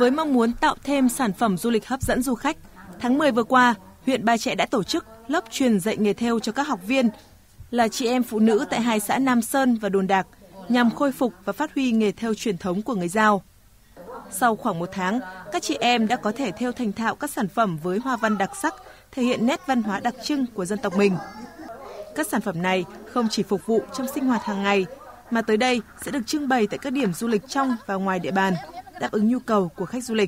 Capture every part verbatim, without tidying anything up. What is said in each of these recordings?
Với mong muốn tạo thêm sản phẩm du lịch hấp dẫn du khách, tháng mười vừa qua, huyện Ba Chẽ đã tổ chức lớp truyền dạy nghề thêu cho các học viên là chị em phụ nữ tại hai xã Nam Sơn và Đồn Đạc nhằm khôi phục và phát huy nghề thêu truyền thống của người Dao. Sau khoảng một tháng, các chị em đã có thể thêu thành thạo các sản phẩm với hoa văn đặc sắc, thể hiện nét văn hóa đặc trưng của dân tộc mình. Các sản phẩm này không chỉ phục vụ trong sinh hoạt hàng ngày, mà tới đây sẽ được trưng bày tại các điểm du lịch trong và ngoài địa bàn, đáp ứng nhu cầu của khách du lịch.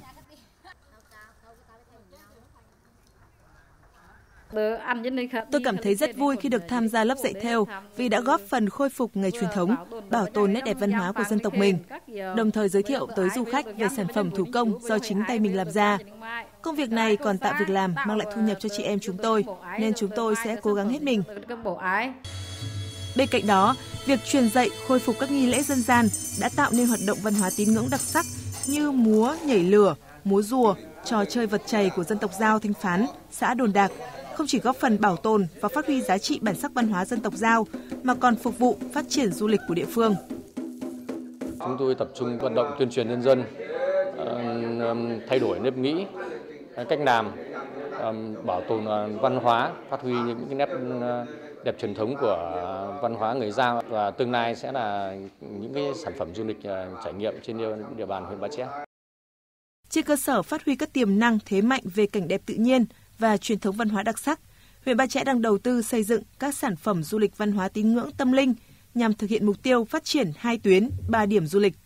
Tôi cảm thấy rất vui khi được tham gia lớp dạy thêu vì đã góp phần khôi phục nghề truyền thống, bảo tồn nét đẹp văn hóa của dân tộc mình, đồng thời giới thiệu tới du khách về sản phẩm thủ công do chính tay mình làm ra. Công việc này còn tạo việc làm, mang lại thu nhập cho chị em chúng tôi, nên chúng tôi sẽ cố gắng hết mình. Bên cạnh đó, việc truyền dạy khôi phục các nghi lễ dân gian đã tạo nên hoạt động văn hóa tín ngưỡng đặc sắc như múa, nhảy lửa, múa rùa, trò chơi vật chày của dân tộc Dao Thanh Phán, xã Đồn Đạc, không chỉ góp phần bảo tồn và phát huy giá trị bản sắc văn hóa dân tộc Dao, mà còn phục vụ phát triển du lịch của địa phương. Chúng tôi tập trung vận động tuyên truyền nhân dân, thay đổi nếp nghĩ, cách làm, bảo tồn văn hóa, phát huy những nét đẹp truyền thống của văn hóa người Dao, và tương lai sẽ là những cái sản phẩm du lịch trải nghiệm trên địa bàn huyện Ba Chẽ. Trên cơ sở phát huy các tiềm năng thế mạnh về cảnh đẹp tự nhiên và truyền thống văn hóa đặc sắc, huyện Ba Chẽ đang đầu tư xây dựng các sản phẩm du lịch văn hóa tín ngưỡng tâm linh nhằm thực hiện mục tiêu phát triển hai tuyến, ba điểm du lịch.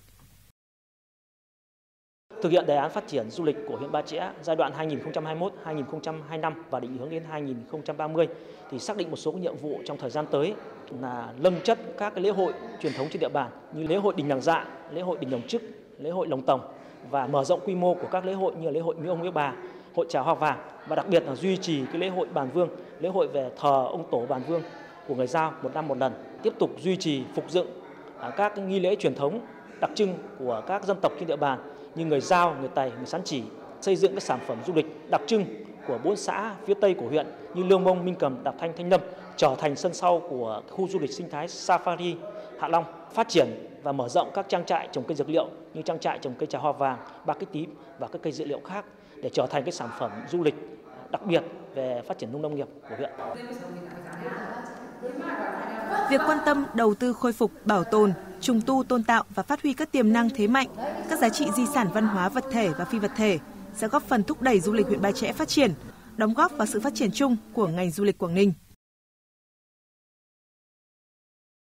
Thực hiện đề án phát triển du lịch của huyện Ba Chẽ giai đoạn hai nghìn không trăm hai mươi mốt đến hai nghìn không trăm hai mươi lăm và định hướng đến hai nghìn không trăm ba mươi thì xác định một số nhiệm vụ trong thời gian tới là nâng chất các cái lễ hội truyền thống trên địa bàn như lễ hội Đình Làng Dạ, lễ hội Đình Đồng Chức, lễ hội Lồng Tồng và mở rộng quy mô của các lễ hội như lễ hội Miếu Ông Miếu Bà, hội chào hoa vàng, và đặc biệt là duy trì cái lễ hội Bàn Vương, lễ hội về thờ ông tổ Bàn Vương của người Dao một năm một lần, tiếp tục duy trì phục dựng các nghi lễ truyền thống đặc trưng của các dân tộc trên địa bàn như người Dao, người Tày, người Sán Chỉ, xây dựng các sản phẩm du lịch đặc trưng của bốn xã phía Tây của huyện như Lương Mông, Minh Cầm, Đạp Thanh, Thanh Lâm trở thành sân sau của khu du lịch sinh thái Safari Hạ Long, phát triển và mở rộng các trang trại trồng cây dược liệu như trang trại trồng cây trà hoa vàng, ba cây tím và các cây dược liệu khác để trở thành cái sản phẩm du lịch đặc biệt về phát triển nông nông nghiệp của huyện. Việc quan tâm đầu tư khôi phục, bảo tồn, trùng tu, tôn tạo và phát huy các tiềm năng thế mạnh, các giá trị di sản văn hóa vật thể và phi vật thể sẽ góp phần thúc đẩy du lịch huyện Ba Chẽ phát triển, đóng góp vào sự phát triển chung của ngành du lịch Quảng Ninh.